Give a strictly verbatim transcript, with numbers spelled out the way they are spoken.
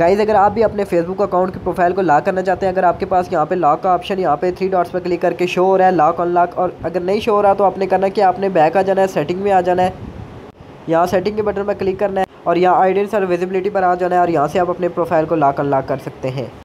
Guys अगर आप भी अपने फेसबुक अकाउंट की प्रोफाइल को लॉक करना चाहते हैं, अगर आपके पास यहाँ पे लॉक का ऑप्शन यहाँ पे थ्री डॉट्स पर क्लिक करके शो हो रहा है लॉक अनलॉक, और अगर नहीं शो हो रहा तो आपने करना कि आपने बैक आ जाना है, सेटिंग में आ जाना है, यहाँ सेटिंग के बटन पर क्लिक करना है और यहाँ आइडेंटिटी और विजिबिलिटी पर आ जाना है और यहाँ से आप अपने प्रोफाइल को लॉक अनलॉक कर सकते हैं।